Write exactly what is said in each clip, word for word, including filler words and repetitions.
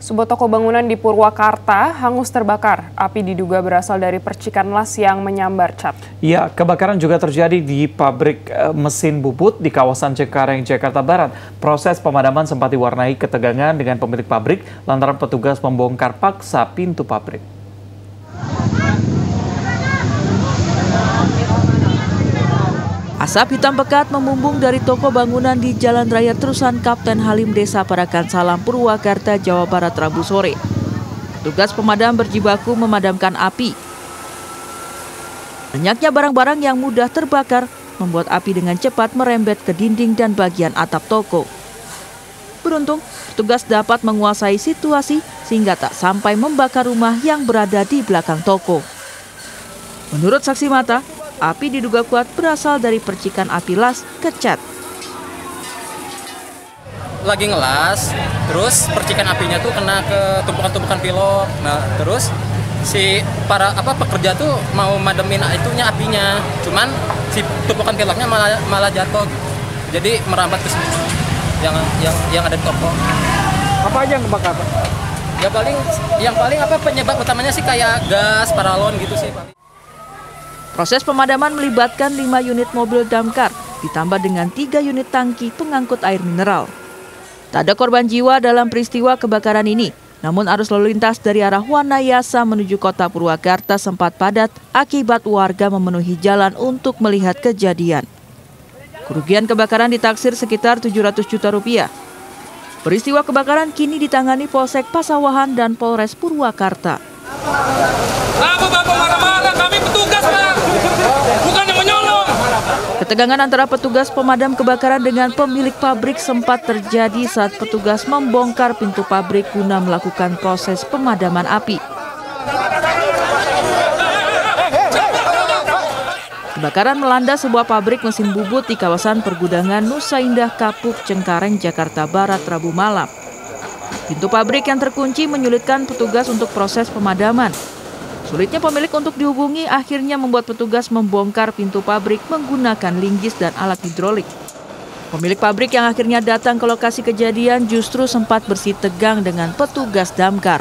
Sebuah toko bangunan di Purwakarta hangus terbakar. Api diduga berasal dari percikan las yang menyambar cat. Ya, kebakaran juga terjadi di pabrik e, mesin bubut di kawasan Cengkareng, Jakarta Barat. Proses pemadaman sempat diwarnai ketegangan dengan pemilik pabrik lantaran petugas membongkar paksa pintu pabrik. Asap hitam pekat memumbung dari toko bangunan di Jalan Raya Terusan Kapten Halim Desa Parakan Salam, Purwakarta, Jawa Barat, Rabu sore. Petugas pemadam berjibaku memadamkan api. Banyaknya barang-barang yang mudah terbakar membuat api dengan cepat merembet ke dinding dan bagian atap toko. Beruntung, petugas dapat menguasai situasi sehingga tak sampai membakar rumah yang berada di belakang toko. Menurut saksi mata, api diduga kuat berasal dari percikan api las ke cat. Lagi ngelas, terus percikan apinya tuh kena ke tumpukan-tumpukan pilok. Nah, terus si para apa pekerja tuh mau mademin itunya apinya, cuman si tumpukan piloknya malah malah jatuh. Jadi merambat ke semua yang yang yang ada di toko. Apa aja yang kebakar? Ya paling yang paling apa penyebab utamanya sih kayak gas, paralon gitu sih paling. Proses pemadaman melibatkan lima unit mobil damkar, ditambah dengan tiga unit tangki pengangkut air mineral. Tak ada korban jiwa dalam peristiwa kebakaran ini, namun arus lalu lintas dari arah Wanayasa menuju kota Purwakarta sempat padat akibat warga memenuhi jalan untuk melihat kejadian. Kerugian kebakaran ditaksir sekitar tujuh ratus juta rupiah. Peristiwa kebakaran kini ditangani Polsek Pasawahan dan Polres Purwakarta. Apa Bapak marah-marah? Kami petugas, Pak. Bukan yang menyolong. Ketegangan antara petugas pemadam kebakaran dengan pemilik pabrik sempat terjadi saat petugas membongkar pintu pabrik guna melakukan proses pemadaman api. Kebakaran melanda sebuah pabrik mesin bubut di kawasan pergudangan Nusa Indah Kapuk, Cengkareng, Jakarta Barat, Rabu malam. Pintu pabrik yang terkunci menyulitkan petugas untuk proses pemadaman. Sulitnya pemilik untuk dihubungi akhirnya membuat petugas membongkar pintu pabrik menggunakan linggis dan alat hidrolik. Pemilik pabrik yang akhirnya datang ke lokasi kejadian justru sempat bersih tegang dengan petugas damkar.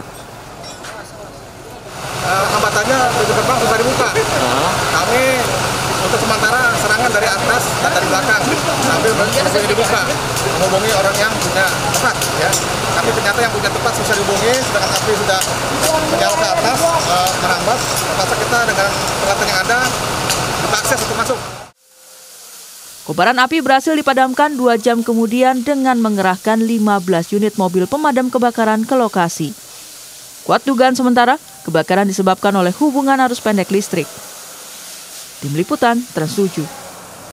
Uh, hambatannya pintu gerbang susah dibuka. Kami untuk sementara serangan dari atas dan dari belakang sambil berusaha dibuka, menghubungi orang yang punya tepat, ya. Tapi ternyata yang punya tepat susah dihubungi, sedangkan api sudah menyala ke atas, uh, merambat. Terpaksa kita dengan peralatan yang ada kita akses untuk masuk. Kobaran api berhasil dipadamkan dua jam kemudian dengan mengerahkan lima belas unit mobil pemadam kebakaran ke lokasi. Kuat dugaan sementara, kebakaran disebabkan oleh hubungan arus pendek listrik. Tim Liputan Trans tujuh.